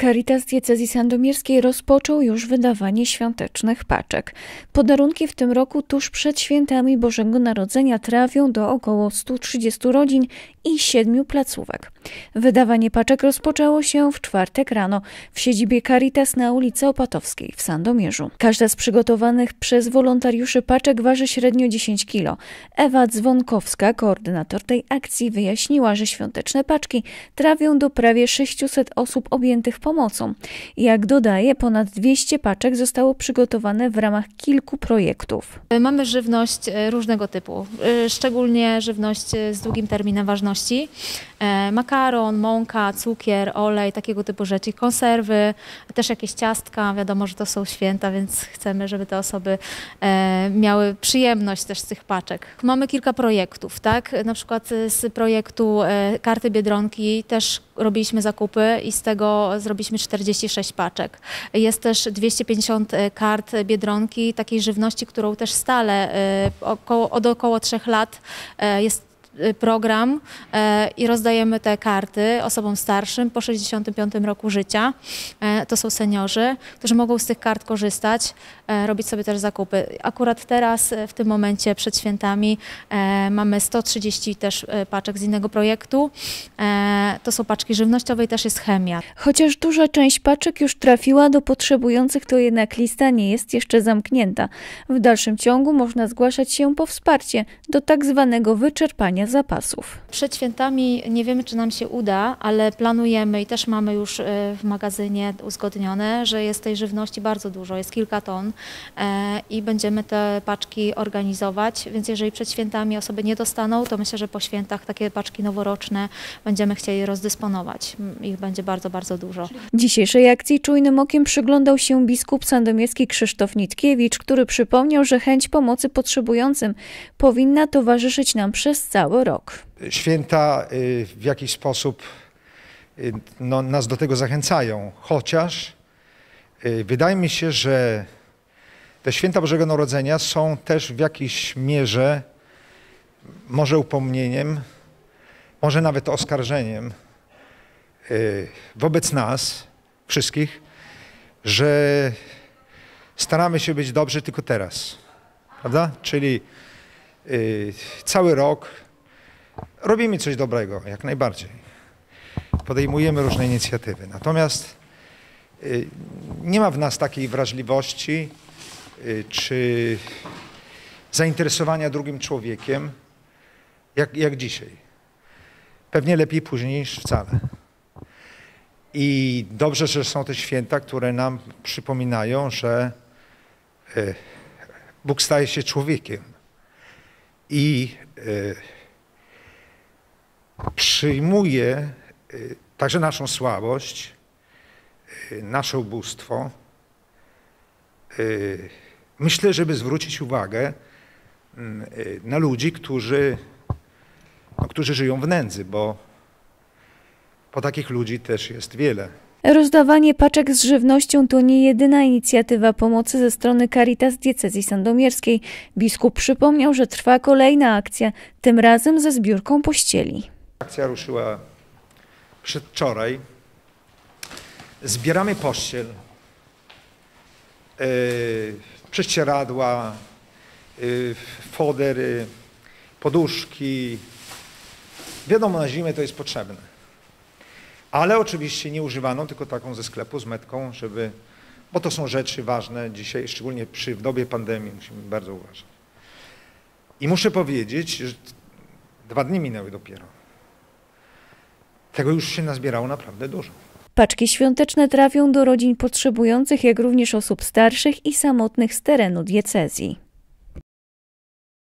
Caritas Diecezji Sandomierskiej rozpoczął już wydawanie świątecznych paczek. Podarunki w tym roku tuż przed świętami Bożego Narodzenia trafią do około 130 rodzin i 7 placówek. Wydawanie paczek rozpoczęło się w czwartek rano w siedzibie Caritas na ulicy Opatowskiej w Sandomierzu. Każda z przygotowanych przez wolontariuszy paczek waży średnio 10 kg. Ewa Dzwonkowska, koordynator tej akcji, wyjaśniła, że świąteczne paczki trafią do prawie 600 osób objętych pomocą. Jak dodaje, ponad 200 paczek zostało przygotowane w ramach kilku projektów. Mamy żywność różnego typu, szczególnie żywność z długim terminem ważności. Makaron, mąka, cukier, olej, takiego typu rzeczy, konserwy, też jakieś ciastka. Wiadomo, że to są święta, więc chcemy, żeby te osoby miały przyjemność też z tych paczek. Mamy kilka projektów, tak? Na przykład z projektu Karty Biedronki też robiliśmy zakupy i z tego zrobiliśmy 46 paczek. Jest też 250 kart Biedronki, takiej żywności, którą też stale od około 3 lat jest program i rozdajemy te karty osobom starszym po 65 roku życia. To są seniorzy, którzy mogą z tych kart korzystać, robić sobie też zakupy. Akurat teraz, w tym momencie przed świętami mamy 130 też paczek z innego projektu. To są paczki żywnościowe i też jest chemia. Chociaż duża część paczek już trafiła do potrzebujących, to jednak lista nie jest jeszcze zamknięta. W dalszym ciągu można zgłaszać się po wsparcie do tak zwanego wyczerpania zapasów. Przed świętami nie wiemy, czy nam się uda, ale planujemy i też mamy już w magazynie uzgodnione, że jest tej żywności bardzo dużo, jest kilka ton i będziemy te paczki organizować, więc jeżeli przed świętami osoby nie dostaną, to myślę, że po świętach takie paczki noworoczne będziemy chcieli rozdysponować. Ich będzie bardzo, bardzo dużo. Dzisiejszej akcji czujnym okiem przyglądał się biskup sandomierski Krzysztof Nitkiewicz, który przypomniał, że chęć pomocy potrzebującym powinna towarzyszyć nam przez cały rok. Święta w jakiś sposób nas do tego zachęcają, chociaż wydaje mi się, że te święta Bożego Narodzenia są też w jakiejś mierze może upomnieniem, może nawet oskarżeniem wobec nas wszystkich, że staramy się być dobrzy tylko teraz, prawda? Czyli cały rok robimy coś dobrego, jak najbardziej. Podejmujemy różne inicjatywy. Natomiast nie ma w nas takiej wrażliwości czy zainteresowania drugim człowiekiem, jak dzisiaj. Pewnie lepiej później niż wcale. I dobrze, że są te święta, które nam przypominają, że Bóg staje się człowiekiem i przyjmuje także naszą słabość, nasze ubóstwo. Myślę, żeby zwrócić uwagę na ludzi, którzy żyją w nędzy, bo takich ludzi też jest wiele. Rozdawanie paczek z żywnością to nie jedyna inicjatywa pomocy ze strony Caritas Diecezji Sandomierskiej. Biskup przypomniał, że trwa kolejna akcja, tym razem ze zbiórką pościeli. Akcja ruszyła przedwczoraj. Zbieramy pościel, prześcieradła, fodery, poduszki. Wiadomo, na zimę to jest potrzebne. Ale oczywiście nie używaną, tylko taką ze sklepu z metką, bo to są rzeczy ważne dzisiaj, szczególnie w dobie pandemii musimy bardzo uważać. I muszę powiedzieć, że 2 dni minęły dopiero. Tego już się nazbierało naprawdę dużo. Paczki świąteczne trafią do rodzin potrzebujących, jak również osób starszych i samotnych z terenu diecezji.